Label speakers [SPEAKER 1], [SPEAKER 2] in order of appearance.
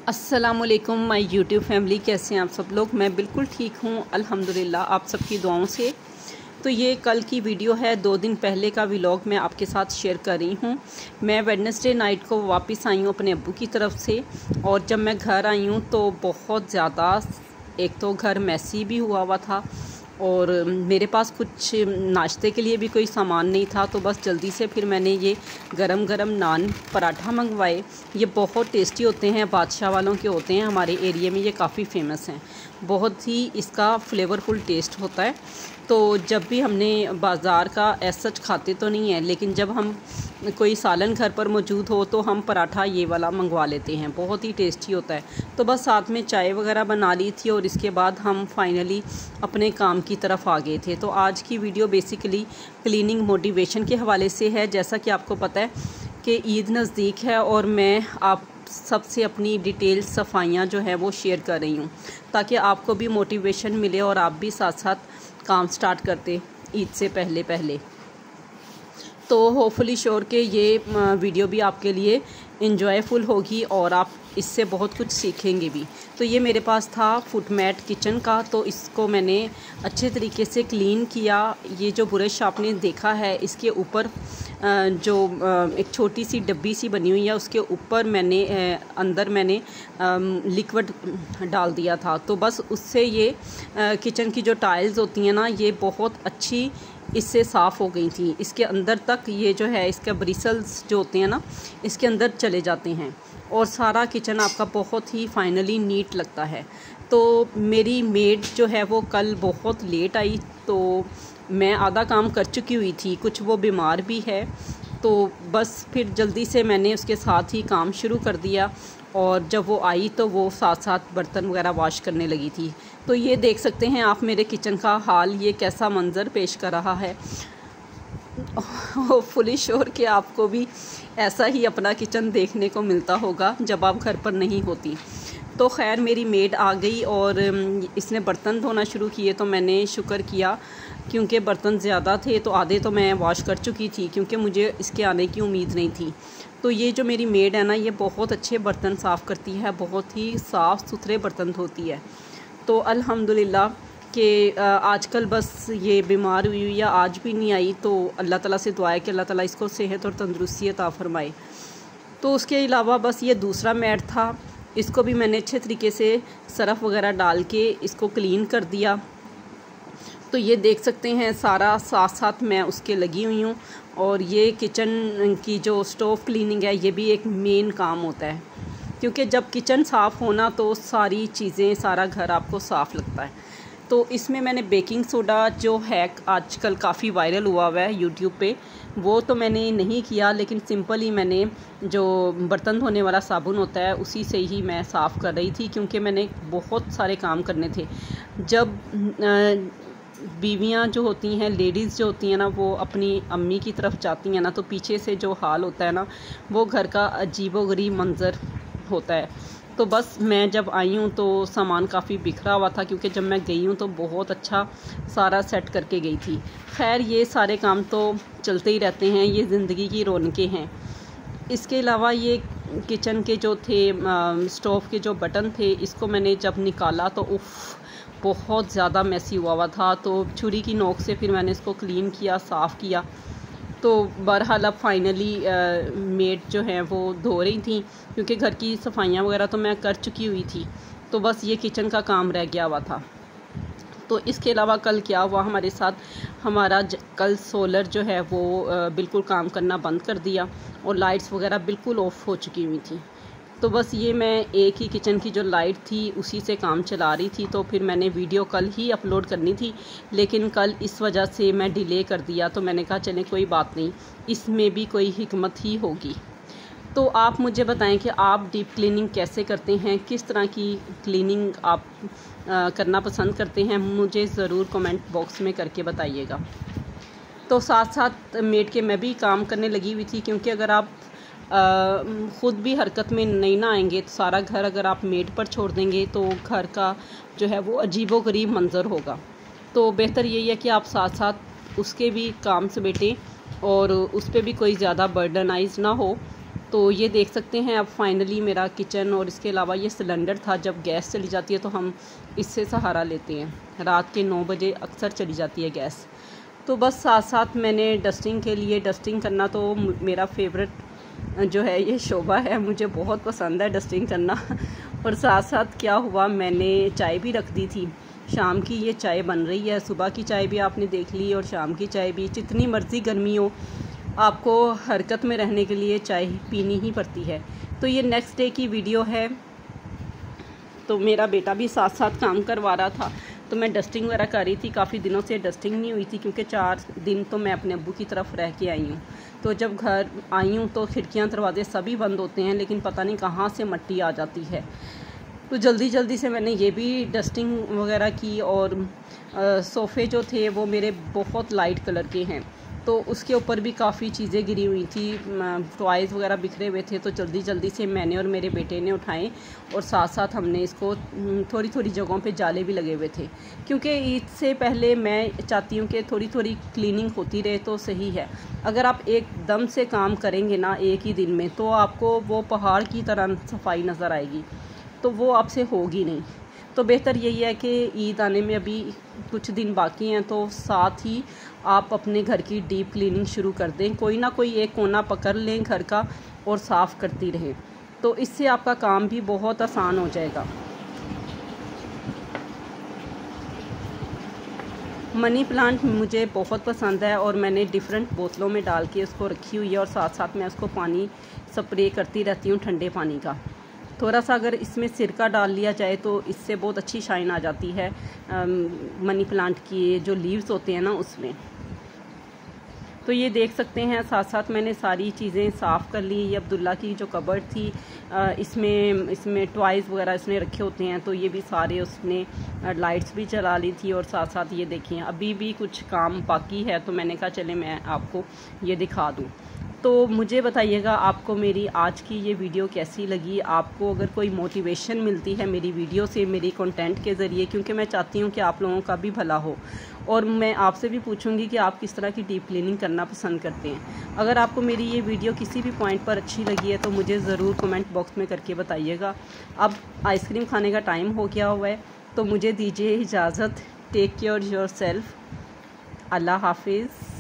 [SPEAKER 1] अस्सलामुअलैकुम my YouTube family, कैसे हैं आप सब लोग। मैं बिल्कुल ठीक हूँ अल्हम्दुलिल्लाह, आप सबकी दुआओं से। तो ये कल की वीडियो है, 2 दिन पहले का व्लॉग मैं आपके साथ शेयर कर रही हूँ। मैं वेडनेसडे नाइट को वापस आई हूँ अपने अब्बू की तरफ से, और जब मैं घर आई हूँ तो बहुत ज़्यादा, एक तो घर मैसी भी हुआ था और मेरे पास कुछ नाश्ते के लिए भी कोई सामान नहीं था। तो बस जल्दी से फिर मैंने ये गरम गरम नान पराठा मंगवाए। ये बहुत टेस्टी होते हैं, बादशाह वालों के होते हैं, हमारे एरिया में ये काफ़ी फेमस हैं। बहुत ही इसका फ्लेवरफुल टेस्ट होता है। तो जब भी हमने बाज़ार का ऐसा सच खाते तो नहीं है, लेकिन जब हम कोई सालन घर पर मौजूद हो तो हम पराठा ये वाला मंगवा लेते हैं, बहुत ही टेस्टी होता है। तो बस साथ में चाय वगैरह बना ली थी और इसके बाद हम फाइनली अपने काम की तरफ आ गए थे। तो आज की वीडियो बेसिकली क्लीनिंग मोटिवेशन के हवाले से है। जैसा कि आपको पता है कि ईद नज़दीक है और मैं आप सबसे अपनी डिटेल सफाइयाँ जो है वो शेयर कर रही हूँ, ताकि आपको भी मोटिवेशन मिले और आप भी साथ साथ काम स्टार्ट करते ईद से पहले। तो होपफुली श्योर के ये वीडियो भी आपके लिए इंजॉयफुल होगी और आप इससे बहुत कुछ सीखेंगे भी। तो ये मेरे पास था फुट मैट किचन का, तो इसको मैंने अच्छे तरीके से क्लीन किया। ये जो ब्रश आपने देखा है, इसके ऊपर जो एक छोटी सी डब्बी सी बनी हुई है, उसके ऊपर मैंने अंदर मैंने लिक्विड डाल दिया था। तो बस उससे ये किचन की जो टाइल्स होती हैं ना, ये बहुत अच्छी इससे साफ़ हो गई थी। इसके अंदर तक ये जो है, इसका ब्रिसल्स जो होते हैं ना, इसके अंदर चले जाते हैं और सारा किचन आपका बहुत ही फाइनली नीट लगता है। तो मेरी मेड जो है वो कल बहुत लेट आई, तो मैं आधा काम कर चुकी हुई थी, कुछ वो बीमार भी है। तो बस फिर जल्दी से मैंने उसके साथ ही काम शुरू कर दिया, और जब वो आई तो वो साथ साथ बर्तन वगैरह वॉश करने लगी थी। तो ये देख सकते हैं आप मेरे किचन का हाल, ये कैसा मंज़र पेश कर रहा है। फुली श्योर कि आपको भी ऐसा ही अपना किचन देखने को मिलता होगा जब आप घर पर नहीं होती। तो खैर मेरी मेड आ गई और इसने बर्तन धोना शुरू किए। तो मैंने शुक्र किया, क्योंकि बर्तन ज़्यादा थे तो आधे तो मैं वॉश कर चुकी थी, क्योंकि मुझे इसके आने की उम्मीद नहीं थी। तो ये जो मेरी मेड है ना, ये बहुत अच्छे बर्तन साफ़ करती है, बहुत ही साफ़ सुथरे बर्तन धोती है। तो अल्हम्दुलिल्लाह कि आजकल बस ये बीमार हुई या आज भी नहीं आई, तो अल्लाह ताला से दुआ है कि अल्लाह ताला इसको सेहत और तंदुरुस्ती अता फ़रमाए। तो उसके अलावा बस ये दूसरा मैट था, इसको भी मैंने अच्छे तरीके से सरफ़ वगैरह डाल के इसको क्लीन कर दिया। तो ये देख सकते हैं सारा साथ साथ मैं उसके लगी हुई हूँ। और ये किचन की जो स्टोव क्लीनिंग है, ये भी एक मेन काम होता है, क्योंकि जब किचन साफ़ होना तो सारी चीज़ें, सारा घर आपको साफ़ लगता है। तो इसमें मैंने बेकिंग सोडा जो है आजकल काफ़ी वायरल हुआ है यूट्यूब पे, वो तो मैंने नहीं किया, लेकिन सिंपल ही मैंने जो बर्तन धोने वाला साबुन होता है उसी से ही मैं साफ़ कर रही थी, क्योंकि मैंने बहुत सारे काम करने थे। जब बीवियाँ जो होती हैं, लेडीज़ जो होती हैं ना, वो अपनी अम्मी की तरफ जाती हैं ना, तो पीछे से जो हाल होता है ना, वो घर का अजीबोगरीब मंज़र होता है। तो बस मैं जब आई हूँ तो सामान काफ़ी बिखरा हुआ था, क्योंकि जब मैं गई हूँ तो बहुत अच्छा सारा सेट करके गई थी। खैर ये सारे काम तो चलते ही रहते हैं, ये ज़िंदगी की रौनकें हैं। इसके अलावा ये किचन के जो थे स्टोव के जो बटन थे, इसको मैंने जब निकाला तो उफ़, बहुत ज़्यादा मैसी हुआ था। तो छुरी की नोक से फिर मैंने इसको क्लीन किया, साफ़ किया। तो बहरहाल अब फाइनली मेड जो हैं वो धो रही थी, क्योंकि घर की सफाइयाँ वगैरह तो मैं कर चुकी हुई थी। तो बस ये किचन का काम रह गया हुआ था। तो इसके अलावा कल क्या हुआ हमारे साथ, हमारा कल सोलर जो है वो बिल्कुल काम करना बंद कर दिया और लाइट्स वगैरह बिल्कुल ऑफ हो चुकी हुई थी। तो बस ये मैं एक ही किचन की जो लाइट थी उसी से काम चला रही थी। तो फिर मैंने वीडियो कल ही अपलोड करनी थी, लेकिन कल इस वजह से मैं डिले कर दिया। तो मैंने कहा चले कोई बात नहीं, इसमें भी कोई हिकमत ही होगी। तो आप मुझे बताएं कि आप डीप क्लीनिंग कैसे करते हैं, किस तरह की क्लीनिंग आप करना पसंद करते हैं, मुझे ज़रूर कमेंट बॉक्स में करके बताइएगा। तो साथ साथ मेड के मैं भी काम करने लगी हुई थी, क्योंकि अगर आप ख़ुद भी हरकत में नहीं ना आएंगे तो सारा घर अगर आप मेड पर छोड़ देंगे तो घर का जो है वो अजीबोगरीब मंज़र होगा। तो बेहतर यही है कि आप साथ साथ उसके भी काम समेटें और उस पर भी कोई ज़्यादा बर्डनाइज ना हो। तो ये देख सकते हैं अब फाइनली मेरा किचन, और इसके अलावा ये सिलेंडर था, जब गैस चली जाती है तो हम इससे सहारा लेते हैं। रात के 9 बजे अक्सर चली जाती है गैस। तो बस साथ साथ मैंने डस्टिंग के लिए, डस्टिंग करना तो मेरा फेवरेट जो है ये शोबा है, मुझे बहुत पसंद है डस्टिंग करना। और साथ साथ क्या हुआ, मैंने चाय भी रख दी थी। शाम की ये चाय बन रही है, सुबह की चाय भी आपने देख ली और शाम की चाय भी। जितनी मर्ज़ी गर्मी हो, आपको हरकत में रहने के लिए चाय पीनी ही पड़ती है। तो ये नेक्स्ट डे की वीडियो है। तो मेरा बेटा भी साथ साथ काम करवा रहा था, तो मैं डस्टिंग वगैरह कर रही थी। काफ़ी दिनों से डस्टिंग नहीं हुई थी, क्योंकि 4 दिन तो मैं अपने अब्बू की तरफ रह के आई हूँ। तो जब घर आई हूँ तो खिड़कियाँ दरवाजे सभी बंद होते हैं, लेकिन पता नहीं कहाँ से मिट्टी आ जाती है। तो जल्दी जल्दी से मैंने ये भी डस्टिंग वगैरह की। और सोफ़े जो थे वो मेरे बहुत लाइट कलर के हैं, तो उसके ऊपर भी काफ़ी चीज़ें गिरी हुई थी, टॉयज़ वगैरह बिखरे हुए थे। तो जल्दी जल्दी से मैंने और मेरे बेटे ने उठाए, और साथ साथ हमने इसको थोड़ी थोड़ी जगहों पे जाले भी लगे हुए थे, क्योंकि ईद से पहले मैं चाहती हूँ कि थोड़ी थोड़ी क्लीनिंग होती रहे तो सही है। अगर आप एकदम से काम करेंगे ना एक ही दिन में, तो आपको वो पहाड़ की तरह सफाई नज़र आएगी, तो वो आपसे होगी नहीं। तो बेहतर यही है कि ईद आने में अभी कुछ दिन बाकी हैं, तो साथ ही आप अपने घर की डीप क्लीनिंग शुरू कर दें। कोई ना कोई एक कोना पकड़ लें घर का और साफ़ करती रहें, तो इससे आपका काम भी बहुत आसान हो जाएगा। मनी प्लांट मुझे बहुत पसंद है, और मैंने डिफरेंट बोतलों में डाल के उसको रखी हुई है, और साथ साथ मैं उसको पानी स्प्रे करती रहती हूँ, ठंडे पानी का। थोड़ा सा अगर इसमें सिरका डाल लिया जाए तो इससे बहुत अच्छी शाइन आ जाती है मनी प्लांट की जो लीव्स होते हैं ना उसमें। तो ये देख सकते हैं, साथ साथ मैंने सारी चीज़ें साफ़ कर ली। ये अब्दुल्ला की जो कबर्ड थी, इसमें टॉयज़ वगैरह इसने रखे होते हैं, तो ये भी सारे उसने लाइट्स भी चला ली थी। और साथ साथ ये देखिए अभी भी कुछ काम बाकी है, तो मैंने कहा चले मैं आपको ये दिखा दूँ। तो मुझे बताइएगा आपको मेरी आज की ये वीडियो कैसी लगी। आपको अगर कोई मोटिवेशन मिलती है मेरी वीडियो से, मेरी कंटेंट के ज़रिए, क्योंकि मैं चाहती हूँ कि आप लोगों का भी भला हो। और मैं आपसे भी पूछूंगी कि आप किस तरह की डीप क्लीनिंग करना पसंद करते हैं। अगर आपको मेरी ये वीडियो किसी भी पॉइंट पर अच्छी लगी है तो मुझे ज़रूर कमेंट बॉक्स में करके बताइएगा। अब आइसक्रीम खाने का टाइम हो गया हुआ है, तो मुझे दीजिए इजाज़त। Take care yourself. अल्लाह हाफिज़।